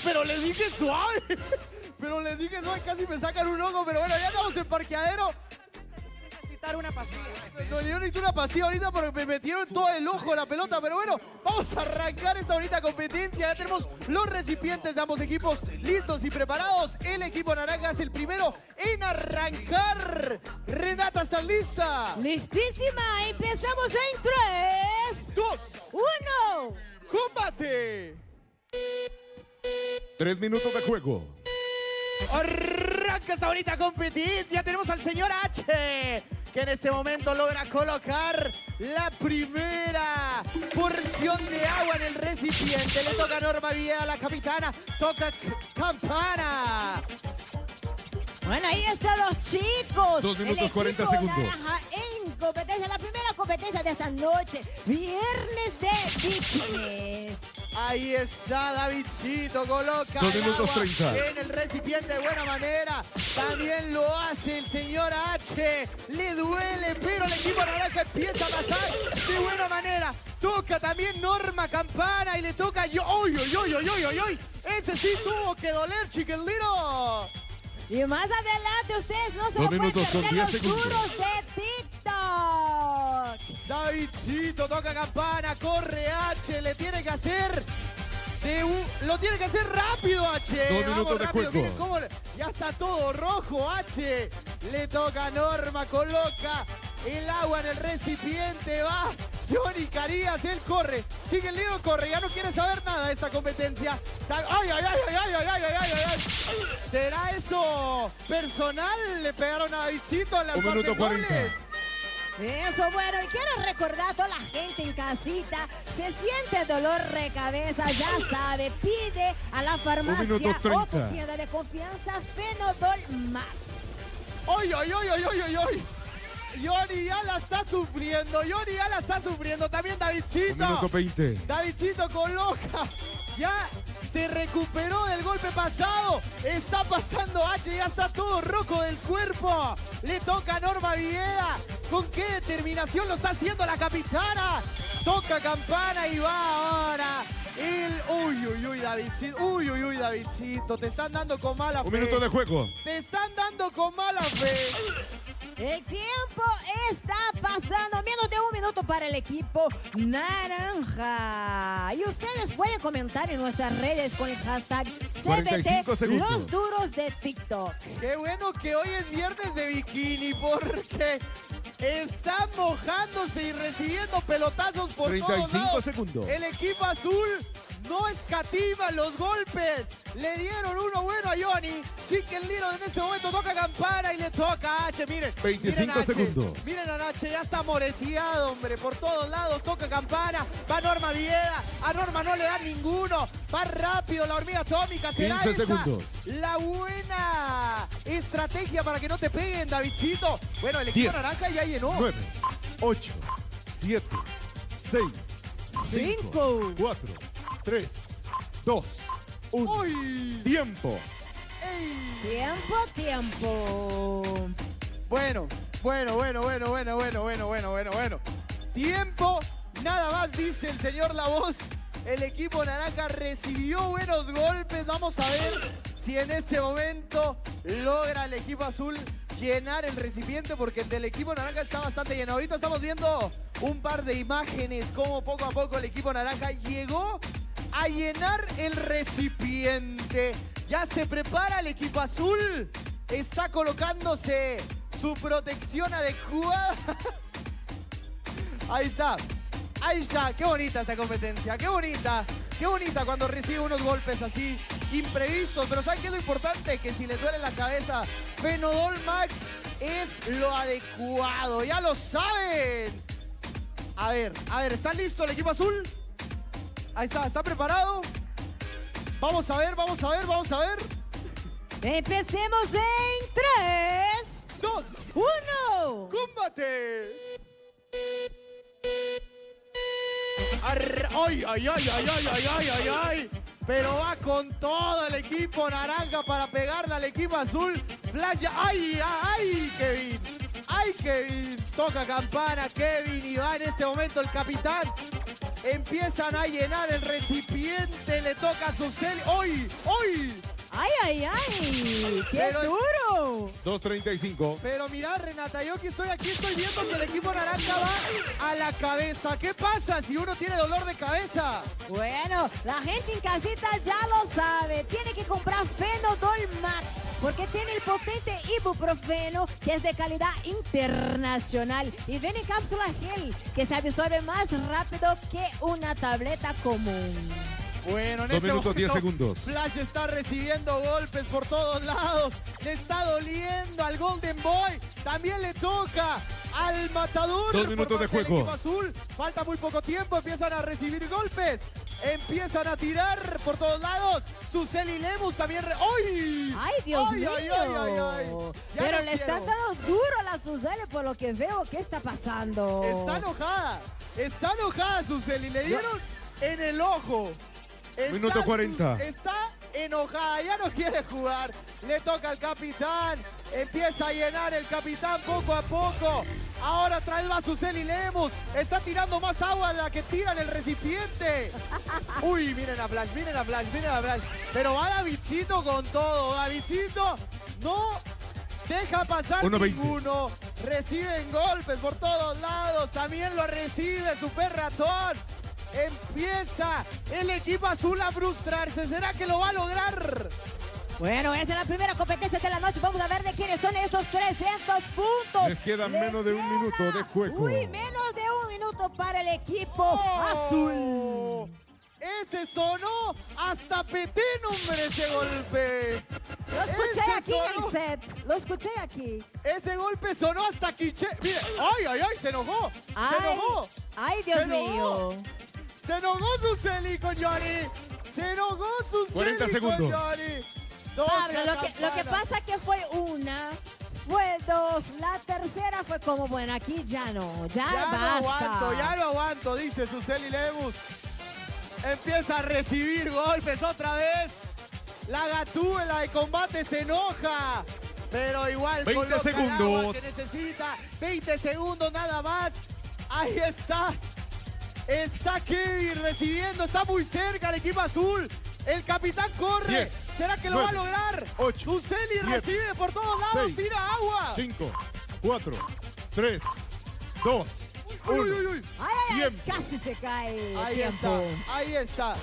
pero les dije suave. Pero les dije suave, casi me sacan un ojo. Pero bueno, ya estamos en parqueadero. Necesitar una pastilla. No, yo necesito una pastilla ahorita porque me metieron todo el ojo la pelota. Pero bueno, vamos a arrancar esta bonita competencia. Ya tenemos los recipientes de ambos equipos listos y preparados. El equipo naranja es el primero en arrancar. Renata, ¿estás lista? Listísima. Empezamos en 3, 2, 1. ¡Combate! 3 minutos de juego. Arranca esta bonita competencia. Tenemos al señor H, que en este momento logra colocar la primera porción de agua en el recipiente. Le toca a Norma Villa, la capitana. Toca Campana. Bueno, ahí están los chicos. 2 minutos, El 40 equipo segundos. naranja en competencia, la primera competencia de esta noche. Viernes de bikinis. Ahí está Davidcito, coloca 2 el minutos, agua 30. en el recipiente de buena manera. También lo hace el señor H. Le duele, pero el equipo naranja empieza a pasar de buena manera. Toca también Norma Campana y le toca yo. ¡Oy, oy, oy, oy, oy, oy, oy! Ese sí tuvo que doler, chiquilino. Y más adelante ustedes no se 2 lo pueden minutos con perder 10 los segundos. duros de TikTok. Davidcito toca Campana, corre H, le tiene que hacer lo tiene que hacer rápido H. 2 minutos de rápido, juego. miren cómo ya está todo rojo H. Le toca a Norma, coloca el agua en el recipiente, va Johnny Carías, él corre, sigue el lío, corre, ya no quiere saber nada de esta competencia. ¡Ay, ay, ay, ay, ay, ay, ay, ay, ay, ay! ¿Será eso personal? Le pegaron a Davidcito en las 1 minuto partes 40. nobles. Eso, bueno, y quiero recordar a toda la gente en casita, se siente dolor de cabeza, ya sabe, pide a la farmacia 1 minuto 30. o tu tienda de confianza Fenodol Max. ¡Ay, ay, ay, ay, ay, ay, ay! Johnny ya la está sufriendo, Johnny ya la está sufriendo. También 1 Davidcito. minuto 20. Davidcito coloca. Ya se recuperó del golpe pasado. Está pasando H, ya está todo rojo del cuerpo. Le toca a Norma Villeda. ¿Con qué determinación lo está haciendo la capitana? Toca Campana y va ahora. Uy, uy, uy, Davidcito. Uy, uy, uy, Davidcito. Te están dando con mala fe. 1 minuto de juego. Te están dando con mala fe. El tiempo está pasando, menos de 1 minuto para el equipo naranja. Y ustedes pueden comentar en nuestras redes con el hashtag 45 CBT segundos. Los Duros de TikTok. Qué bueno que hoy es viernes de bikini porque están mojándose y recibiendo pelotazos por todos 35 lados. segundos. El equipo azul no escatima los golpes. Le dieron uno bueno a Johnny. Chicken Little en este momento toca Campana y le toca a H. Miren, 25 miren a H. segundos. Miren a H, ya está moreciado, hombre. Por todos lados toca Campana. Va Norma Villeda. A Norma no le dan ninguno. Va rápido la hormiga atómica. ¿Será 15 esa segundos. la buena estrategia para que no te peguen, Davidcito? Bueno, el equipo 10, naranja ya llenó. 9, 8, 7, 6, 5, 4, 3, 2, 1. ¡Uy! Tiempo. ¡Ey! Tiempo. Bueno. Tiempo, nada más dice el señor La Voz. El equipo naranja recibió buenos golpes. Vamos a ver si en ese momento logra el equipo azul llenar el recipiente, porque el del equipo naranja está bastante lleno. Ahorita estamos viendo un par de imágenes como poco a poco el equipo naranja llegó a llenar el recipiente. Ya se prepara el equipo azul. Está colocándose su protección adecuada. Ahí está. Ahí está. Qué bonita esta competencia. Qué bonita. Qué bonita cuando recibe unos golpes así imprevistos. Pero ¿saben qué es lo importante? Que si les duele la cabeza, Fenodol Max es lo adecuado. Ya lo saben. A ver. ¿Está listo el equipo azul? Ahí está. ¿Está preparado? Vamos a ver. Empecemos en 3, 2, 1. ¡Combate! ¡Ay, ay, ay, ay, ay, ay, ay, ay, ay! Pero va con todo el equipo naranja para pegarle al equipo azul. Flash, ¡ay, ay, Kevin! ¡Ay, Kevin! Toca Campana, Kevin, y va en este momento el capitán. Empiezan a llenar el recipiente, le toca a Suseli. ¡Hoy! ¡Hoy! ¡Ay, ay, ay! ¡Qué Pero- duro! 2.35. Pero mira, Renata, yo que estoy aquí estoy viendo que el equipo naranja va a la cabeza. ¿Qué pasa si uno tiene dolor de cabeza? Bueno, la gente en casita ya lo sabe. Tiene que comprar Fenodol Max porque tiene el potente ibuprofeno que es de calidad internacional y viene en cápsula gel que se absorbe más rápido que una tableta común. Bueno, en 2 este minutos, 10 momento, segundos. Flash está recibiendo golpes por todos lados. Le está doliendo al Golden Boy. También le toca al Matador. 2 minutos por de parte del juego. equipo azul. Falta muy poco tiempo. Empiezan a recibir golpes. Empiezan a tirar por todos lados. Suseli Lemus también. ¡Ay! ¡Ay, Dios Ay, mío! ay, ay, ay, ay. Ya Pero no le están quiero. dando duro a la Suseli por lo que veo. ¿Qué está pasando? Está enojada. Está enojada Suseli. Le dieron en el ojo. Minuto 40. Está enojada, ya no quiere jugar. Le toca al capitán. Empieza a llenar el capitán poco a poco. Ahora otra vez va Suseli Lemus. Está tirando más agua de la que tira en el recipiente. Uy, miren a Flash, miren a Flash, miren a Flash. Pero va Davidcito con todo. Davidcito no deja pasar 1:20. ninguno. Reciben golpes por todos lados. También lo recibe Super Ratón. Empieza el equipo azul a frustrarse. ¿Será que lo va a lograr? Bueno, esa es la primera competencia de la noche. Vamos a ver de quiénes son esos 300 puntos. Les queda menos de un minuto de juego. Uy, menos de un minuto para el equipo ¡Oh! azul. Ese sonó hasta Petén, hombre, ese golpe. Lo escuché Ese aquí en sonó- el set. Lo escuché aquí. Ese golpe sonó hasta Quiche. Mire, ¡ay, ay, ay! Se enojó. Se Ay, enojó. ay, Dios Se enojó. mío. Se enojó Suseli con Johnny. Se enojó Suseli 40 con segundos. Johnny. Dos Pablo, lo que campanas. pasa que fue una, fue dos, la tercera fue como, bueno, aquí ya no, ya basta. Ya no aguanto, dice Suseli Lemus. Empieza a recibir golpes otra vez. La Gatúbela de combate se enoja. Pero igual 20 coloca el agua segundos. que necesita. 20 segundos nada más. Ahí está. Está Kevin recibiendo. Está muy cerca el equipo azul. El capitán corre. 10, ¿Será que lo va a 9, lograr? 8, Suseli 7, recibe por todos lados. 6, Tira agua. 5, 4, 3, 2, Uy, 1. uy, uy. Ay, ay, ay, Tiempo. casi se cae. Ahí Tiempo. está, ahí está,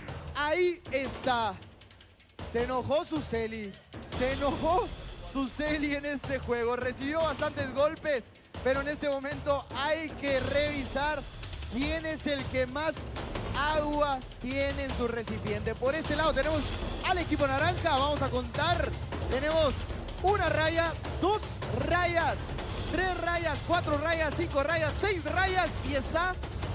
ahí está. Se enojó Suseli, se enojó Suseli en este juego. Recibió bastantes golpes, pero en este momento hay que revisar quién es el que más agua tiene en su recipiente. Por este lado tenemos al equipo naranja, vamos a contar. Tenemos una raya, 2 rayas, 3 rayas, 4 rayas, 5 rayas, 6 rayas y está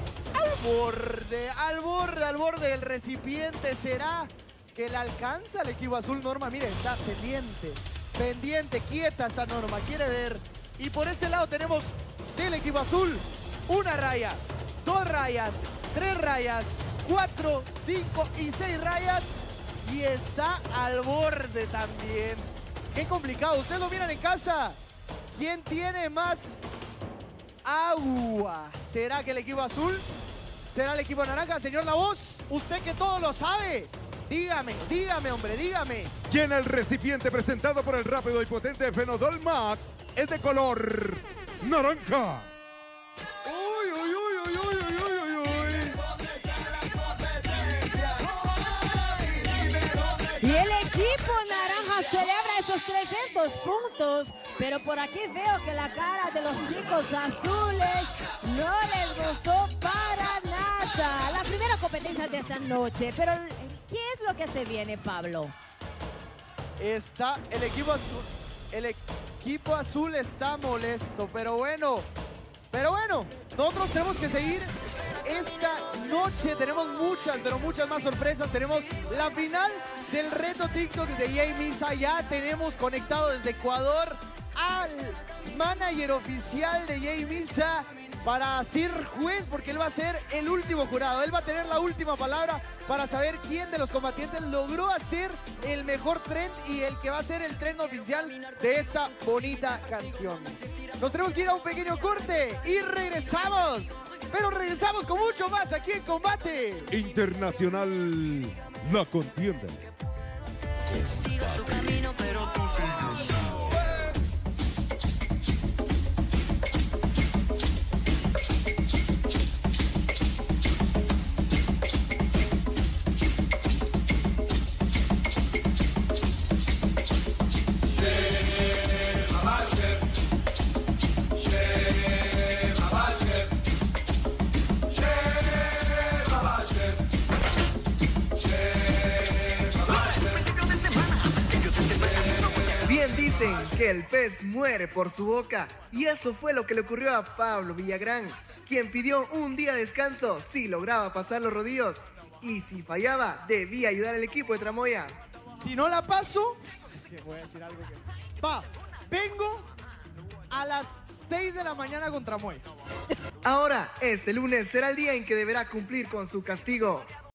al borde del recipiente. ¿Será que le alcanza al equipo azul? Norma, mire, está pendiente, quieta esta Norma, quiere ver. Y por este lado tenemos del equipo azul una raya, 2 rayas, 3 rayas, 4, 5 y 6 rayas. Y está al borde también. Qué complicado, ustedes lo miran en casa. ¿Quién tiene más agua? ¿Será que el equipo azul? ¿Será el equipo naranja? Señor La Voz, usted que todo lo sabe. Dígame, hombre, dígame. Llena el recipiente presentado por el rápido y potente Fenodol Max. Es de color naranja. Uy, uy, uy, uy, uy, uy, uy, uy. Y el equipo naranja celebra esos 300 puntos, pero por aquí veo que la cara de los chicos azules no les gustó para nada. La primera competencia de esta noche, pero ¿qué es lo que se viene, Pablo? Está el equipo azul. El equipo azul está molesto, pero bueno, nosotros tenemos que seguir esta noche. Tenemos muchas, pero muchas más sorpresas. Tenemos la final del reto TikTok de Jay Misa. Ya tenemos conectado desde Ecuador al manager oficial de Jay Misa para ser juez, porque él va a ser el último jurado. Él va a tener la última palabra para saber quién de los combatientes logró hacer el mejor trend y el que va a ser el trend oficial de esta bonita canción. Nos tenemos que ir a un pequeño corte y regresamos Pero regresamos con mucho más aquí en Combate Internacional, la contienda. Siga su camino, pero tú sigues. Bien dicen que el pez muere por su boca, y eso fue lo que le ocurrió a Pablo Villagrán, quien pidió un día de descanso si lograba pasar los rodillos, y si fallaba debía ayudar al equipo de Tramoya. Si no la paso, es que voy a decir algo que... vengo a las 6 de la mañana contra Moy. Ahora, este lunes será el día en que deberá cumplir con su castigo.